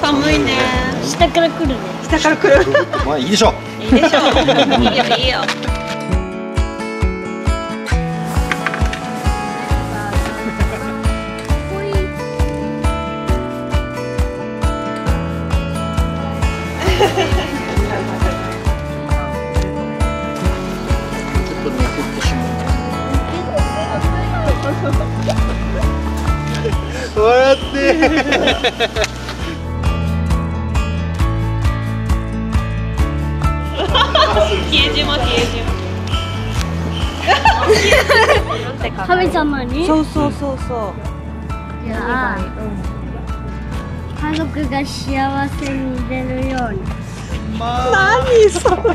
寒いね。 下から来るね。 下から来る。 まあいいでしょう。 いいでしょう。いいよいいよ。 ちょっと残ってしまう。笑って。 比江島。 神様に。 そう。 じゃあ、家族が幸せに出るように。 何それ。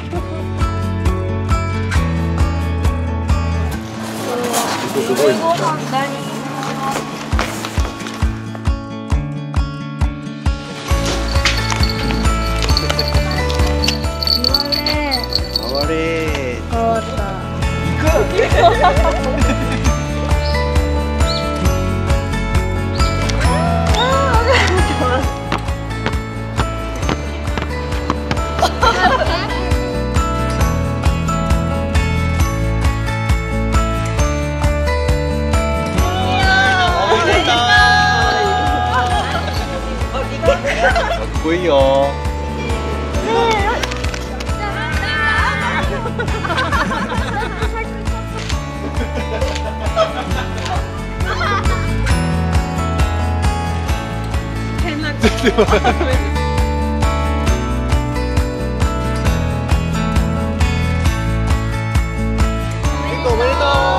すごい。 ご飯何？ 回れ。 変わった。 かっこいいよ。 変な。 おめでと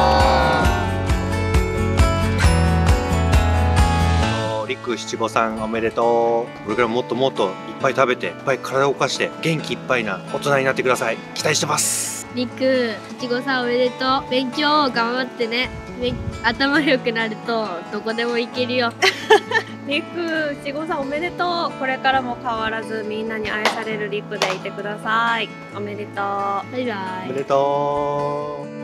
う。りく七五三おめでとう。これからもっともっといっぱい食べていっぱい体を動かして元気いっぱいな大人になってください。期待してます。 りく、七五三おめでとう。勉強頑張ってね。頭良くなるとどこでも行けるよ。 りく、七五三おめでとう。これからも変わらずみんなに愛されるりくでいてください。おめでとう。 バイバイ。 おめでとう。